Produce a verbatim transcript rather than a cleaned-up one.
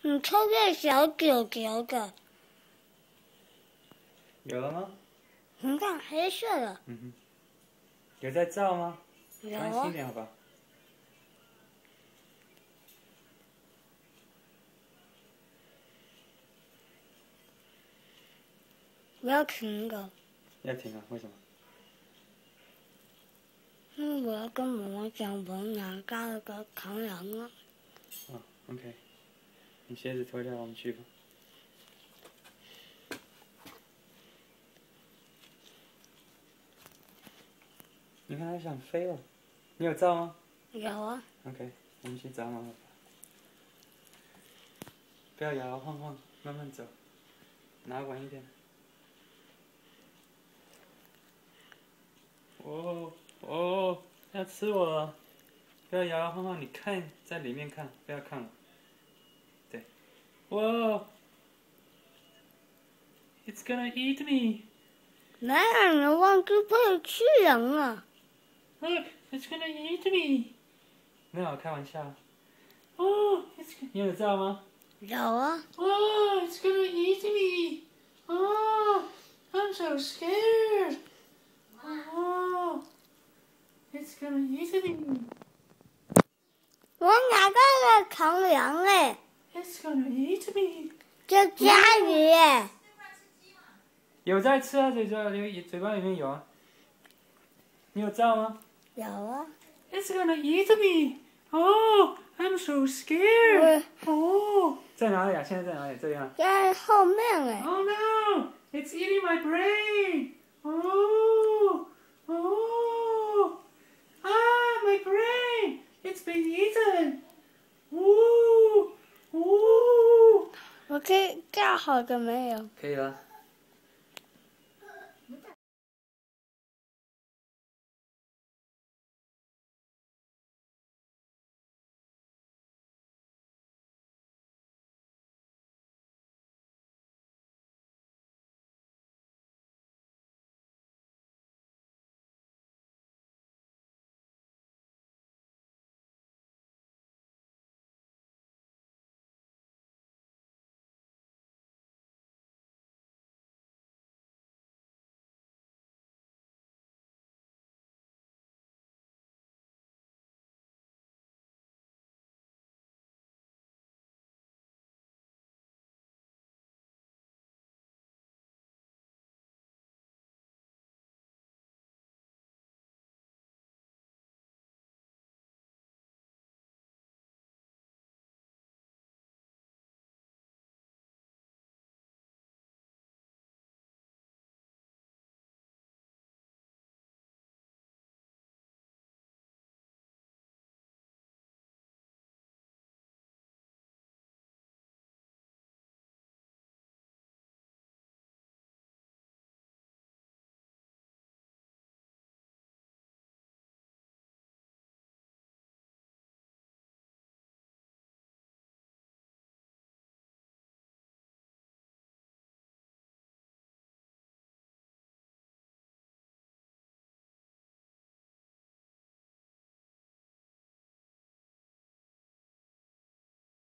你抽个小狗狗的， 有了吗？ 你看黑色的。 嗯哼。有在照吗？ 有专心啊。 点好吧。 不要停的。 要停啊？为什么？ 因为我要跟妈妈讲，我拿到了个扛羊了。 哦 ，OK。你鞋子脱掉，我们去吧。你看它想飞了，你有照吗？ 有啊。 OK， 我们去找妈妈。不要摇摇晃晃，慢慢走，拿稳一点。哦哦，要吃我了！不要摇摇晃晃，你看在里面看，不要看我。对，哇 ！It's gonna eat me！ 哪有人忘记配吃人了 Look, it's gonna eat me！ 没有开玩笑。哦 ，It's 你有照吗？ 有啊。 Oh, it's gonna eat me! Oh, I'm so scared! Oh, it's gonna eat me! 我拿到了扛羊嘞， It's gonna eat me! 在家里耶。 有在吃啊，嘴巴里嘴巴里面有啊。你有照吗？ 有啊。 It's gonna eat me! Oh, I'm so scared! Oh， 在哪里啊？现在在哪里？这边啊？ 在后面哎。 Oh no! It's eating my brain! Oh! Oh! Ah, my brain! It's been eaten! Ooh! Ooh! 我可以盖好的没有？ 可以了。